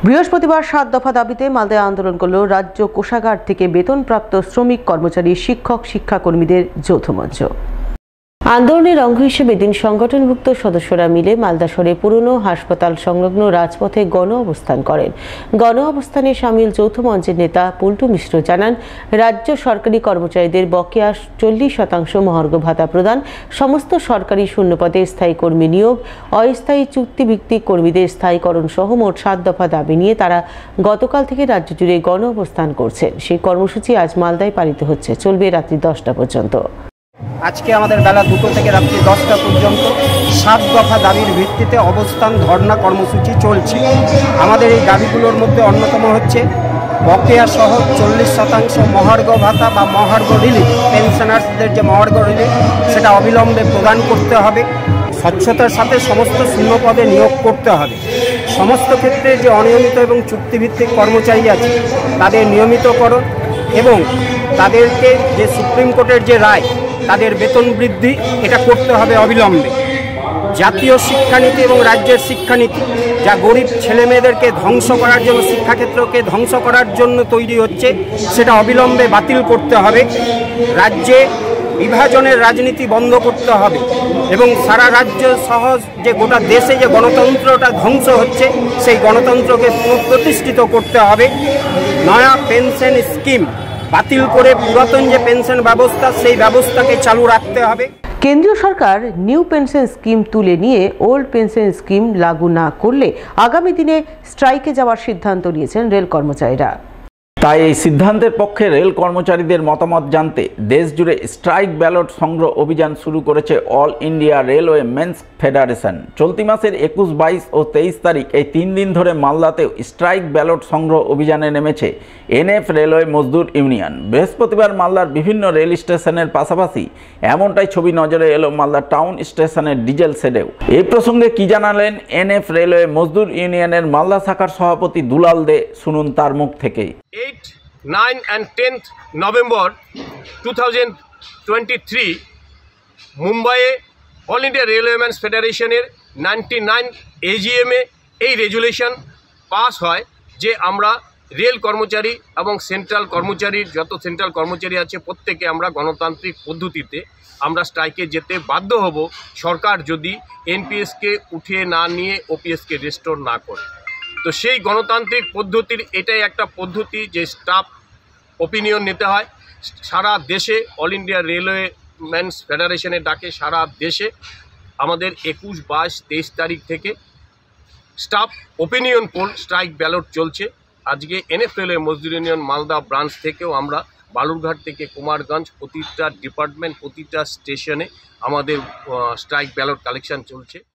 বৃহস্পতিবার ৭ দফা দাবিতে মালদায় আন্দোলন করল রাজ্য কোষাগার থেকে বেতনপ্রাপ্ত শ্রমিক, কর্মচারী, শিক্ষক, শিক্ষাকর্মীদের যৌথ মঞ্চ। আন্দোলনের অঙ্গ হিসেবে দিন সংগঠনভুক্ত সদস্যরা মিলে মালদা শহরে পুরনো হাসপাতাল সংলগ্ন রাজপথে গণ অবস্থান করেন। গণ অবস্থানে সামিল যৌথ মঞ্চের নেতা পল্টু মিশ্র জানান, রাজ্য সরকারি কর্মচারীদের বকেয়া 40% মহার্ঘ ভাতা প্রদান, সমস্ত সরকারি শূন্যপদে স্থায়ী কর্মী নিয়োগ, অস্থায়ী চুক্তিভিত্তিক কর্মীদের স্থায়ীকরণ সহ মোট 7 দফা দাবি নিয়ে তারা গতকাল থেকে রাজ্য জুড়ে গণ অবস্থান করছেন। সেই কর্মসূচি আজ মালদায় পালিত হচ্ছে, চলবে রাত্রি 10টা পর্যন্ত। আজকে আমাদের বেলা 2টো থেকে রাত্রি 10টা পর্যন্ত 7 দফা দাবির ভিত্তিতে অবস্থান ধর্ণা কর্মসূচি চলছে। আমাদের এই দাবিগুলোর মধ্যে অন্যতম হচ্ছে বকেয়া সহ 40% মহার্ঘ ভাতা বা মহার্ঘ রিলিফ, পেনশনার্সদের যে মহার্ঘ রিলিফ সেটা অবিলম্বে প্রদান করতে হবে। স্বচ্ছতার সাথে সমস্ত শূন্যপদে নিয়োগ করতে হবে। সমস্ত ক্ষেত্রে যে অনিয়মিত এবং চুক্তিভিত্তিক কর্মচারী আছে তাদের নিয়মিতকরণ এবং তাদেরকে যে সুপ্রিম কোর্টের যে রায় তাদের বেতন বৃদ্ধি এটা করতে হবে অবিলম্বে। জাতীয় শিক্ষানীতি এবং রাজ্যের শিক্ষানীতি যা গরিব ছেলেমেয়েদেরকে ধ্বংস করার জন্য, শিক্ষাক্ষেত্রকে ধ্বংস করার জন্য তৈরি হচ্ছে, সেটা অবিলম্বে বাতিল করতে হবে। রাজ্যে বিভাজনের রাজনীতি বন্ধ করতে হবে এবং সারা রাজ্য সহ যে গোটা দেশে যে গণতন্ত্রটা ধ্বংস হচ্ছে সেই গণতন্ত্রকে পুনঃপ্রতিষ্ঠিত করতে হবে। নয়া পেনশন স্কিম বাতিল করে পুরাতন যে পেনশন ব্যবস্থা সেই ব্যবস্থাকে চালু রাখতে হবে। কেন্দ্রীয় সরকার নিউ পেনশন স্কিম তুলে নিয়ে ওল্ড পেনশন স্কিম লাগু না করলে আগামী দিনে স্ট্রাইকে যাওয়ার সিদ্ধান্ত নিয়েছেন রেল কর্মচারীরা। তাই এই সিদ্ধান্তের পক্ষে রেল কর্মচারীদের মতামত জানতে দেশজুড়ে স্ট্রাইক ব্যালট সংগ্রহ অভিযান শুরু করেছে all India railway men's federation. চলতি মাসের 21, 22 ও 23 তারিখ এই 3 দিন ধরে মালদাতেও স্ট্রাইক ব্যালট সংগ্রহ অভিযানে নেমেছে এনএফ রেলওয়ে মজদুর ইউনিয়ন। বৃহস্পতিবার মালদার বিভিন্ন রেল স্টেশনের পাশাপাশি এমনটাই ছবি নজরে এলো মালদা টাউন স্টেশনের ডিজেল শেডেও। এই প্রসঙ্গে কি জানালেন এনএফ রেলওয়ে মজদুর ইউনিয়নের মালদা শাখার সভাপতি দুলাল দে, শুনুন তার মুখ থেকেই। 8, 9 and 10th November 2023 মুম্বাইয়ে অল ইন্ডিয়া রেলওয়েম্যানস ফেডারেশনের 99 AGM-এ এই রেজুলেশন পাস হয় যে আমরা রেল কর্মচারী এবং সেন্ট্রাল কর্মচারীর যত সেন্ট্রাল কর্মচারী আছে প্রত্যেকে আমরা গণতান্ত্রিক পদ্ধতিতে আমরা স্ট্রাইকে যেতে বাধ্য হব, সরকার যদি এনপিএসকে উঠিয়ে না নিয়ে ওপিএসকে রেস্টোর না করে। তো সেই গণতান্ত্রিক পদ্ধতির এটাই একটা পদ্ধতি যে স্টাফ ওপিনিয়ন নিতে হয়। সারা দেশে অল ইন্ডিয়া রেলওয়ে মেন্স ফেডারেশনের ডাকে সারা দেশে আমাদের 21, 22, 23 তারিখ থেকে staff opinion poll strike ballot চলছে। আজকে NF railway Mazdoor union Malda branch থেকেও আমরা বালুরঘাট থেকে কুমারগঞ্জ প্রতিটা ডিপার্টমেন্ট প্রতিটা স্টেশনে আমাদের স্ট্রাইক ব্যালট কালেকশন চলছে।